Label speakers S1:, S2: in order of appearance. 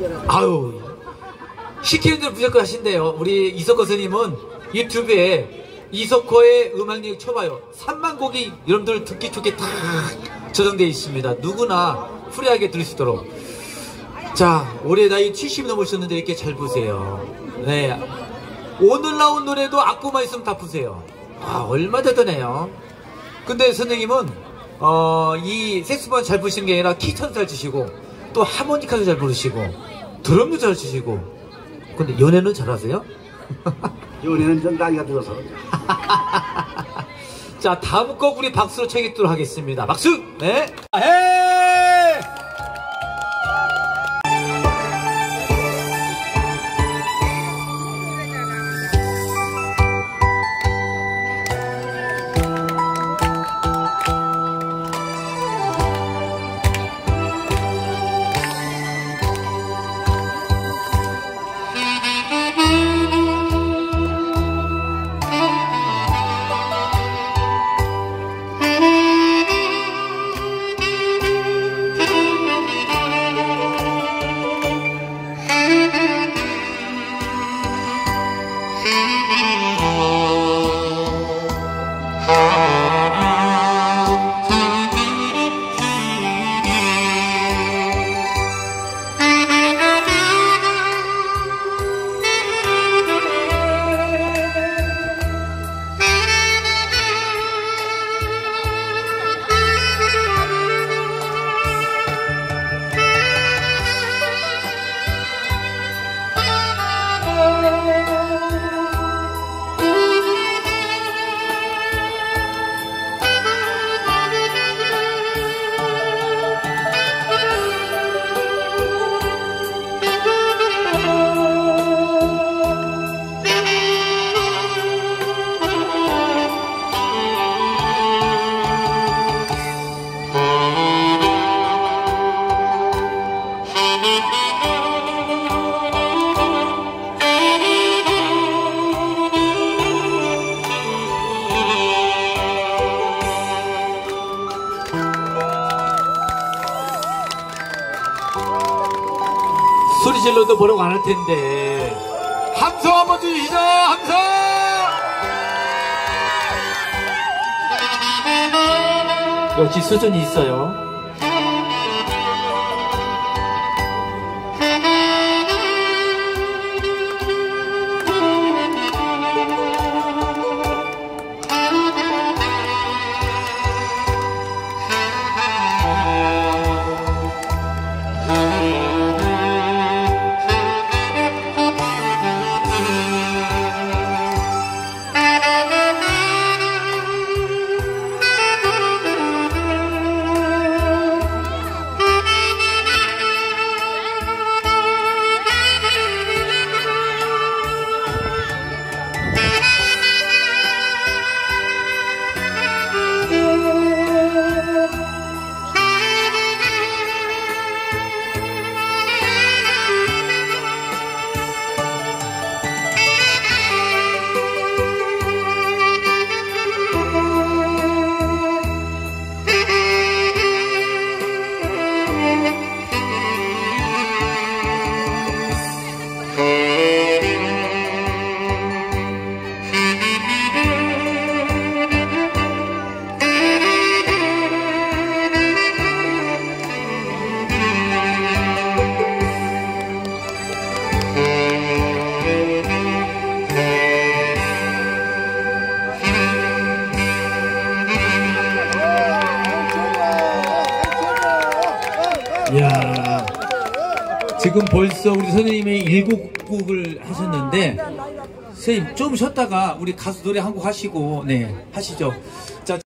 S1: 아유, 시키는 대로 무조건 하신대요. 우리 이석호 스님은 유튜브에 이석호의 음악력 쳐봐요. 3만 곡이 여러분들 듣기 좋게 다 저장되어 있습니다. 누구나 프리하게 들을 수 있도록. 자, 올해 나이 70 넘으셨는데 이렇게 잘 보세요. 네, 오늘 나온 노래도 악보만 있으면 다 푸세요. 아, 얼마 대단해요. 근데 선생님은 이 색소폰 잘 부시는 게 아니라 키천 잘 치시고 또 하모니카도 잘 부르시고 드럼도 잘 치시고. 근데 연애는 잘하세요?
S2: 연애는 좀 나이가 들어서.
S1: 자, 다음 곡 우리 박수로 청해듣도록 하겠습니다. 박수! 네. 헤이! 소리 질러도 뭐라고 안 할 텐데. 함성 한번 주시죠. 함성. 역시 수준이 있어요. 이야, 지금 벌써 우리 선생님이 7곡을 하셨는데, 선생님 좀 쉬었다가 우리 가수 노래 한 곡 하시고, 네, 하시죠. 자,